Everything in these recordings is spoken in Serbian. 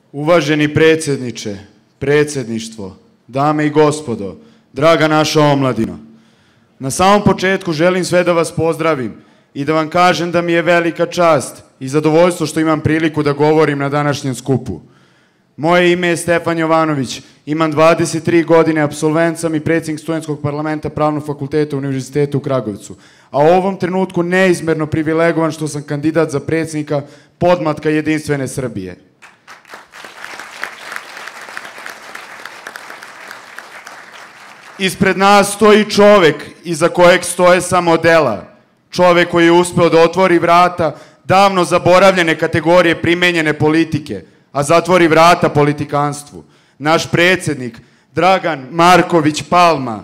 Uvaženi predsjedniče, predsjedništvo, dame i gospodo, draga naša omladino, na samom početku želim sve da vas pozdravim i da vam kažem da mi je velika čast i zadovoljstvo što imam priliku da govorim na današnjem skupu. Moje ime je Stefan Jovanović, imam 23 godine, apsolvent sam i predsjednik Studentskog parlamenta Pravnog fakulteta Univerziteta u Kragujevcu, a u ovom trenutku neizmerno privilegovan što sam kandidat za predsjednika podmlatka Jedinstvene Srbije. Ispred nas stoji čovek iza kojeg stoje samo dela. Čovek koji je uspeo da otvori vrata davno zaboravljene kategorije primenjene politike, a zatvori vrata politikanstvu. Naš predsjednik, Dragan Marković Palma.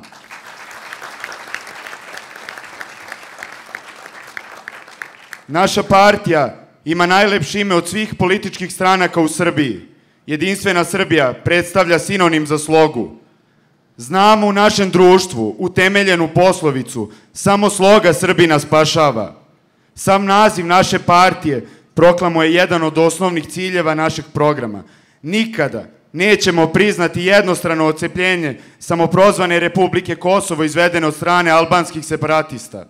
Naša partija ima najlepše ime od svih političkih stranaka u Srbiji. Jedinstvena Srbija predstavlja sinonim za slogu. Znamo u našem društvu utemeljenu poslovicu samo sloga Srbina spašava. Sam naziv naše partije proklamuje jedan od osnovnih ciljeva našeg programa. Nikada nećemo priznati jednostrano odcepljenje samoprozvane Republike Kosovo izvedene od strane albanskih separatista.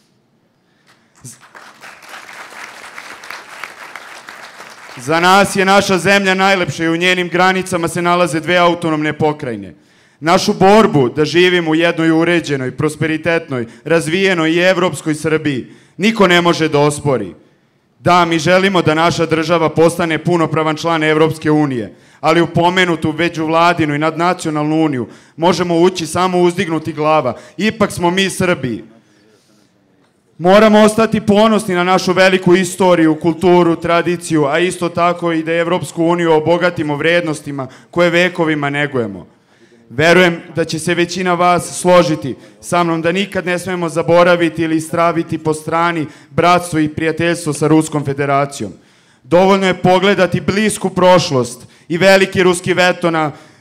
Za nas je naša zemlja najlepša i u njenim granicama se nalaze dve autonomne pokrajine. Našu borbu da živimo u jednoj uređenoj, prosperitetnoj, razvijenoj i evropskoj Srbiji niko ne može da ospori. Da, mi želimo da naša država postane punopravan član Evropske unije, ali u pomenutu međuvladinu i nadnacionalnu uniju možemo ući samo uzdignuti glava. Ipak smo mi Srbi. Moramo ostati ponosni na našu veliku istoriju, kulturu, tradiciju, a isto tako i da Evropsku uniju obogatimo vrednostima koje vekovima negujemo. Verujem da će se većina vas složiti sa mnom da nikad ne smemo zaboraviti ili straviti po strani bratstvo i prijateljstvo sa Ruskom federacijom. Dovoljno je pogledati blisku prošlost i veliki ruski veto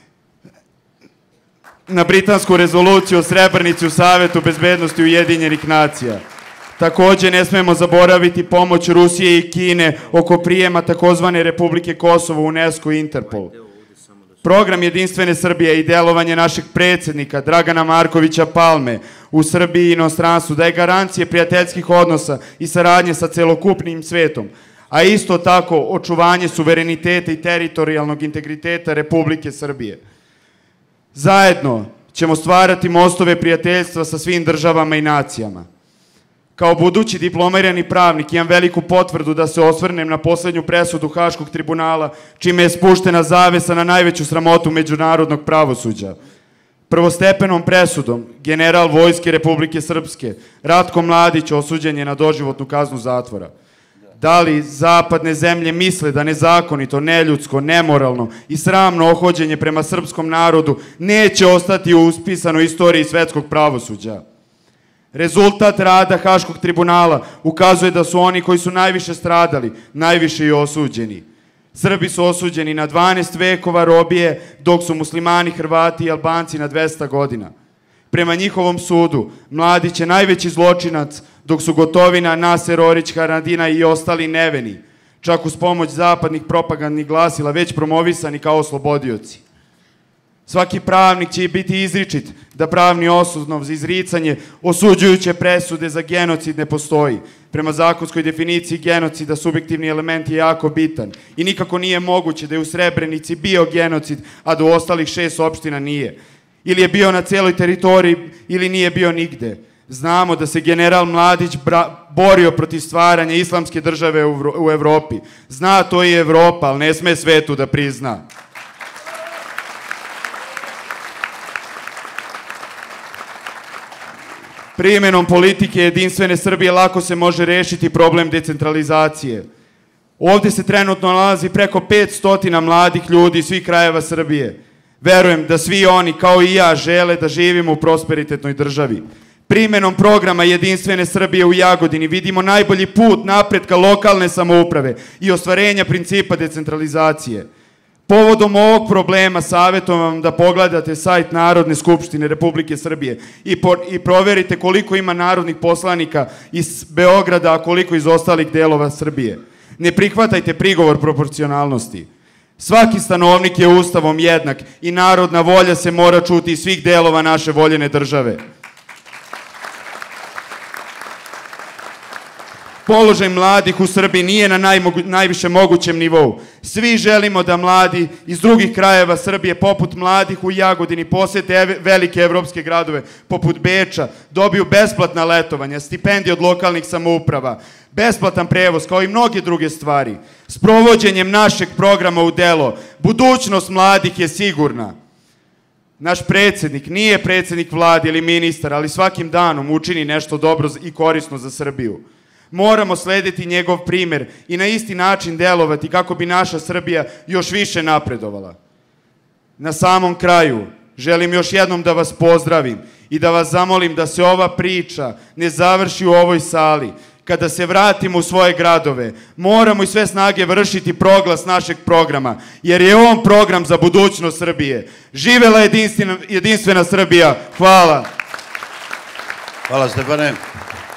na britansku rezoluciju o Srebrenici u Savetu bezbednosti Ujedinjenih nacija. Takođe ne smemo zaboraviti pomoć Rusije i Kine oko prijema takozvane Republike Kosovo u UNESCO i Interpol. Program Jedinstvene Srbije i delovanje našeg predsjednika Dragana Markovića Palme u Srbiji i inostranstvu daje garancije prijateljskih odnosa i saradnje sa celokupnim svetom, a isto tako očuvanje suvereniteta i teritorijalnog integriteta Republike Srbije. Zajedno ćemo stvarati mostove prijateljstva sa svim državama i nacijama. Kao budući diplomirani pravnik imam veliku potvrdu da se osvrnem na poslednju presudu Haškog tribunala, čime je spuštena zavesa na najveću sramotu međunarodnog pravosuđa. Prvostepenom presudom general Vojske Republike Srpske Ratko Mladić osuđen je na doživotnu kaznu zatvora. Da li zapadne zemlje misle da nezakonito, neljudsko, nemoralno i sramno ophođenje prema srpskom narodu neće ostati u uspisanoj istoriji svetskog pravosuđa? Rezultat rada Haškog tribunala ukazuje da su oni koji su najviše stradali, najviše i osuđeni. Srbi su osuđeni na 12 vekova robije, dok su muslimani, Hrvati i Albanci na 200 godina. Prema njihovom sudu, Mladić je najveći zločinac, dok su Gotovina, Naser Orić, Haradina i ostali nevini, čak uz pomoć zapadnih propagandnih glasila, već promovisani kao oslobodioci. Svaki pravnik će biti izričit da pravni osnov za izricanje osuđujuće presude za genocid ne postoji. Prema zakonskoj definiciji genocida subjektivni element je jako bitan i nikako nije moguće da je u Srebrenici bio genocid, a da u ostalih 6 opština nije. Ili je bio na cijeloj teritoriji ili nije bio nigde. Znamo da se general Mladić borio protiv stvaranja islamske države u Evropi. Zna to i Evropa, ali ne sme svetu da prizna. Primenom politike Jedinstvene Srbije lako se može rešiti problem decentralizacije. Ovde se trenutno nalazi preko 500 mladih ljudi iz svih krajeva Srbije. Verujem da svi oni, kao i ja, žele da živimo u prosperitetnoj državi. Primenom programa Jedinstvene Srbije u Jagodini vidimo najbolji put napretka lokalne samouprave i ostvarenja principa decentralizacije. Povodom ovog problema savjetujem vam da pogledate sajt Narodne skupštine Republike Srbije i proverite koliko ima narodnih poslanika iz Beograda, a koliko iz ostalih delova Srbije. Ne prihvatajte prigovor proporcionalnosti. Svaki stanovnik je ustavom jednak i narodna volja se mora čuti iz svih delova naše voljene države. Položaj mladih u Srbiji nije na najviše mogućem nivou. Svi želimo da mladi iz drugih krajeva Srbije, poput mladih u Jagodini, posete velike evropske gradove, poput Beča, dobiju besplatna letovanja, stipendije od lokalnih samouprava, besplatan prevoz, kao i mnoge druge stvari. S provođenjem našeg programa u delo, budućnost mladih je sigurna. Naš predsjednik nije predsjednik vlade ili ministar, ali svakim danom učini nešto dobro i korisno za Srbiju. Moramo slediti njegov primer i na isti način delovati kako bi naša Srbija još više napredovala. Na samom kraju želim još jednom da vas pozdravim i da vas zamolim da se ova priča ne završi u ovoj sali. Kada se vratimo u svoje gradove, moramo i sve snage vršiti proglas našeg programa, jer je on program za budućnost Srbije. Živela jedinstvena Srbija. Hvala. Hvala, Stefane.